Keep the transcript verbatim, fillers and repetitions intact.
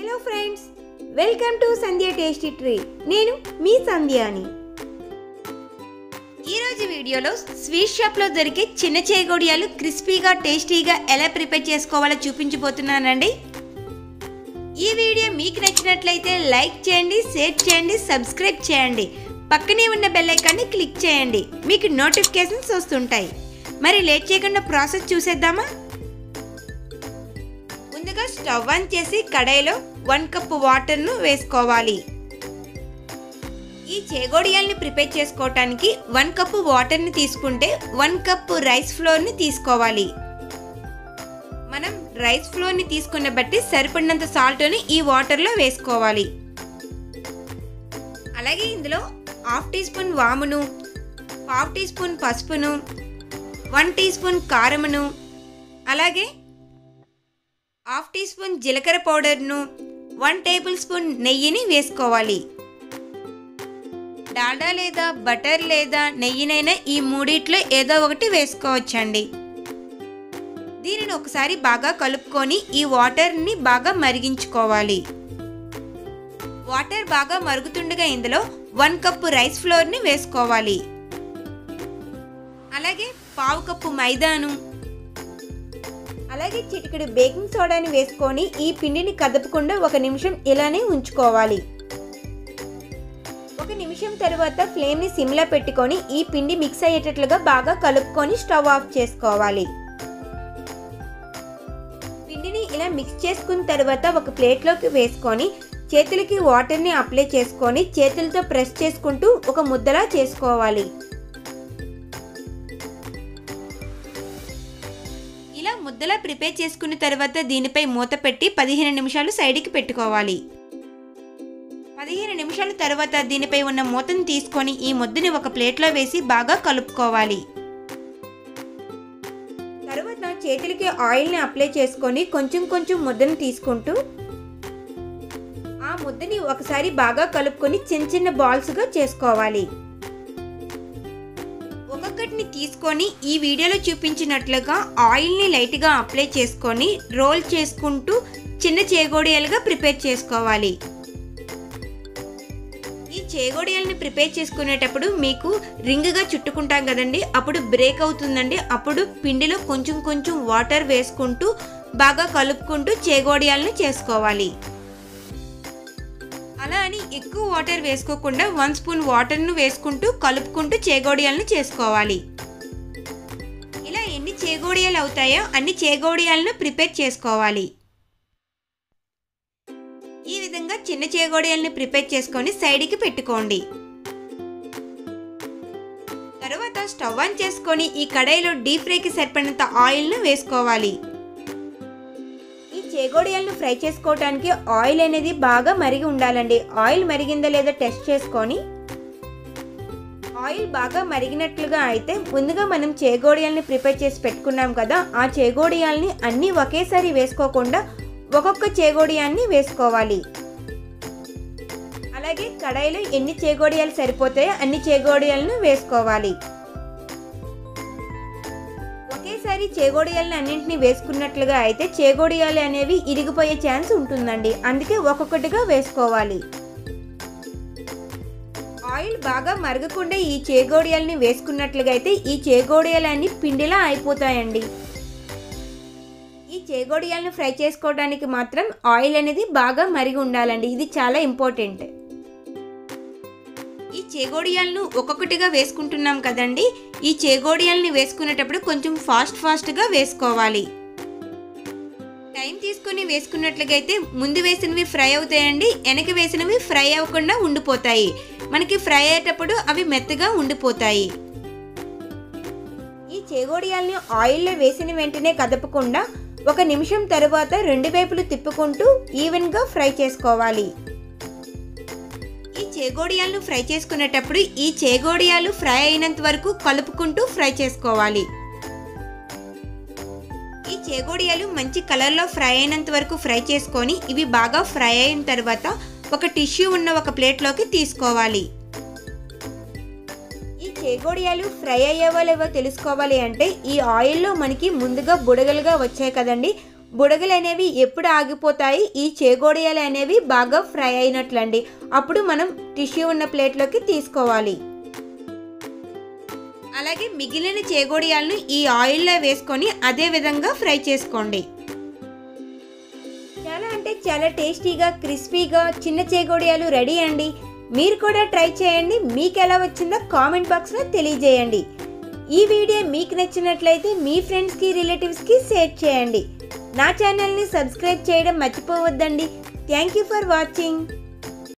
Hello friends, welcome to Sandhya tasty tree. నేను మీ సంధ్యాని. ఈరోజు వీడియోలో స్వీట్ షాప్లో దొరికే చిన్న చేగోడియాలు క్రిస్పీగా టేస్టీగా ఎలా ప్రిపేర్ చేసుకోవాలో చూపించబోతున్నానండి. ఈ వీడియో మీకు నచ్చినట్లయితే లైక్ చేయండి, షేర్ చేయండి, సబ్స్క్రైబ్ చేయండి. పక్కనే ఉన్న బెల్ ఐకాన్ని క్లిక్ చేయండి, మీకు నోటిఫికేషన్స్ వస్తుంటాయి. మరి లేట్ చేయకుండా ప్రాసెస్ చూసేద్దామా? ముందుగా స్టవ్ ఆన్ చేసి కడాయిలో వన్ కప్ వాటర్ను వేసుకోవాలి. ఈ చేగోడియాల్ని ప్రిపేర్ చేసుకోవటానికి వన్ కప్ వాటర్ని తీసుకుంటే వన్ కప్ రైస్ ఫ్లోర్ని తీసుకోవాలి. మనం రైస్ ఫ్లోర్ని తీసుకున్న బట్టి సరిపడినంత సాల్ట్ని ఈ వాటర్లో వేసుకోవాలి. అలాగే ఇందులో హాఫ్ టీ స్పూన్ వామును, హాఫ్ టీ స్పూన్ పసుపును, వన్ టీ స్పూన్ కారమును, అలాగే హాఫ్ టీ స్పూన్ జీలకర్ర పౌడర్ను, వన్ టేబుల్ స్పూన్ నెయ్యిని వేసుకోవాలి. డాల్డా లేదా బటర్ లేదా నెయ్యినైనా ఈ మూడిట్లో ఏదో ఒకటి వేసుకోవచ్చండి. దీనిని ఒకసారి బాగా కలుపుకొని ఈ వాటర్ని బాగా మరిగించుకోవాలి. వాటర్ బాగా మరుగుతుండగా ఇందులో వన్ కప్పు రైస్ ఫ్లోర్ని వేసుకోవాలి. అలాగే పావు కప్పు మైదాను, అలాగే చిటికెడు బేకింగ్ సోడాని వేసుకొని ఈ పిండిని కదపకుండా ఒక నిమిషం ఇలానే ఉంచుకోవాలి. ఒక నిమిషం తర్వాత ఫ్లేమ్ని సిమ్లో పెట్టుకొని ఈ పిండి మిక్స్ అయ్యేటట్లుగా బాగా కలుపుకొని స్టవ్ ఆఫ్ చేసుకోవాలి. పిండిని ఇలా మిక్స్ చేసుకున్న తర్వాత ఒక ప్లేట్లోకి వేసుకొని చేతులకి వాటర్ని అప్లై చేసుకొని చేతులతో ప్రెస్ చేసుకుంటూ ఒక ముద్దలా చేసుకోవాలి. ఇలా ముద్దలా ప్రిపేర్ చేసుకున్న తర్వాత దీనిపై మూత పెట్టి పదిహేను నిమిషాలు సైడ్కి పెట్టుకోవాలి. పదిహేను నిమిషాల తర్వాత దీనిపై ఉన్న మూతను తీసుకొని ఈ ముద్దని ఒక ప్లేట్లో వేసి బాగా కలుపుకోవాలి. తర్వాత చేతులకి ఆయిల్ని అప్లై చేసుకొని కొంచెం కొంచెం ముద్దను తీసుకుంటూ ఆ ముద్దని ఒకసారి బాగా కలుపుకొని చిన్న చిన్న బాల్స్గా చేసుకోవాలి. ఒక్కొక్కటిని తీసుకొని ఈ వీడియోలో చూపించినట్లుగా ఆయిల్ని లైట్గా అప్లై చేసుకొని రోల్ చేసుకుంటూ చిన్న చేగోడియాలుగా ప్రిపేర్ చేసుకోవాలి. ఈ చేగోడియాలని ప్రిపేర్ చేసుకునేటప్పుడు మీకు రింగ్గా చుట్టుకుంటాం కదండి, అప్పుడు బ్రేక్ అవుతుందండి. అప్పుడు పిండిలో కొంచెం కొంచెం వాటర్ వేసుకుంటూ బాగా కలుపుకుంటూ చేగోడియాలను చేసుకోవాలి. అలా అని ఎక్కువ వాటర్ వేసుకోకుండా వన్ స్పూన్ వాటర్ను వేసుకుంటూ కలుపుకుంటూ చేగోడియాలను చేసుకోవాలి. ఇలా ఎన్ని చేగోడియాలు అవుతాయో అన్ని చేగోడియాలను ప్రిపేర్ చేసుకోవాలి. ఈ విధంగా చిన్న చేగోడియాలని ప్రిపేర్ చేసుకొని సైడ్కి పెట్టుకోండి. తర్వాత స్టవ్ ఆన్ చేసుకొని ఈ కడాయిలో డీప్ ఫ్రైకి సరిపడినంత ఆయిల్ను వేసుకోవాలి. ఈ చేగోడియాలను ఫ్రై చేసుకోవడానికి ఆయిల్ అనేది బాగా మరిగి ఉండాలండి. ఆయిల్ మరిగిందా లేదా టెస్ట్ చేసుకొని ఆయిల్ బాగా మరిగినట్లుగా అయితే ముందుగా మనం చేగోడియాలని ప్రిపేర్ చేసి పెట్టుకున్నాం కదా, ఆ చేగోడియాలని అన్నీ ఒకేసారి వేసుకోకుండా ఒక్కొక్క చేగోడియాన్ని వేసుకోవాలి. అలాగే కడాయిలో ఎన్ని చేగోడియాలు సరిపోతాయో అన్ని చేగోడియాలను వేసుకోవాలి. ఒకేసారి చేగోడియాలను అన్నింటినీ వేసుకున్నట్లుగా అయితే చేగోడియాలు అనేవి ఇరిగిపోయే ఛాన్స్ ఉంటుందండి. అందుకే ఒక్కొక్కటిగా వేసుకోవాలి. ఆయిల్ బాగా మరగకుండా ఈ చేగోడియాలని వేసుకున్నట్లుగా అయితే ఈ చేగోడియాలన్నీ పిండిలా అయిపోతాయండి. ఈ చేగోడియాలను ఫ్రై చేసుకోవడానికి మాత్రం ఆయిల్ అనేది బాగా మరిగి ఉండాలండి. ఇది చాలా ఇంపార్టెంట్. ఈ చేగోడియాలను ఒక్కొక్కటిగా వేసుకుంటున్నాం కదండి, ఈ చేగోడియాలని వేసుకునేటప్పుడు కొంచెం ఫాస్ట్ ఫాస్ట్గా వేసుకోవాలి. టైం తీసుకొని వేసుకున్నట్లుగా అయితే ముందు వేసినవి ఫ్రై అవుతాయండి, వెనక వేసినవి ఫ్రై అవ్వకుండా ఉండిపోతాయి. మనకి ఫ్రై అయ్యేటప్పుడు అవి మెత్తగా ఉండిపోతాయి. ఈ చేగోడియాలని ఆయిల్లో వేసిన వెంటనే కదపకుండా ఒక నిమిషం తర్వాత రెండు వైపులు తిప్పుకుంటూ ఈవెన్గా ఫ్రై చేసుకోవాలి. ఈ చేగోడియాలను ఫ్రై చేసుకునేటప్పుడు ఈ చేగోడియాలు ఫ్రై అయినంత వరకు కలుపుకుంటూ ఫ్రై చేసుకోవాలి. ఈ చేగోడియాలు మంచి కలర్లో ఫ్రై అయినంత వరకు ఫ్రై చేసుకొని ఇవి బాగా ఫ్రై అయిన తర్వాత ఒక టిష్యూ ఉన్న ఒక ప్లేట్లోకి తీసుకోవాలి. ఈ చేగోడియాలు ఫ్రై అయ్యేవో లేవో తెలుసుకోవాలి అంటే ఈ ఆయిల్లో మనకి ముందుగా బుడగలుగా వచ్చాయి కదండి, బుడగలు అనేవి ఎప్పుడు ఆగిపోతాయి, ఈ చేగోడియాలు అనేవి బాగా ఫ్రై అయినట్లండి. అప్పుడు మనం టిష్యూ ఉన్న ప్లేట్లోకి తీసుకోవాలి. అలాగే మిగిలిన చేగోడియాలను ఈ ఆయిల్లో వేసుకొని అదే విధంగా ఫ్రై చేసుకోండి. చాలా అంటే చాలా టేస్టీగా క్రిస్పీగా చిన్న చేగోడియాలు రెడీ అండి. మీరు కూడా ట్రై చేయండి. మీకు ఎలా వచ్చిందో కామెంట్ బాక్స్లో తెలియజేయండి. ఈ వీడియో మీకు నచ్చినట్లయితే మీ ఫ్రెండ్స్కి రిలేటివ్స్కి షేర్ చేయండి. నా ఛానల్ని సబ్స్క్రైబ్ చేయడం మర్చిపోవద్దండి. Thank you for watching.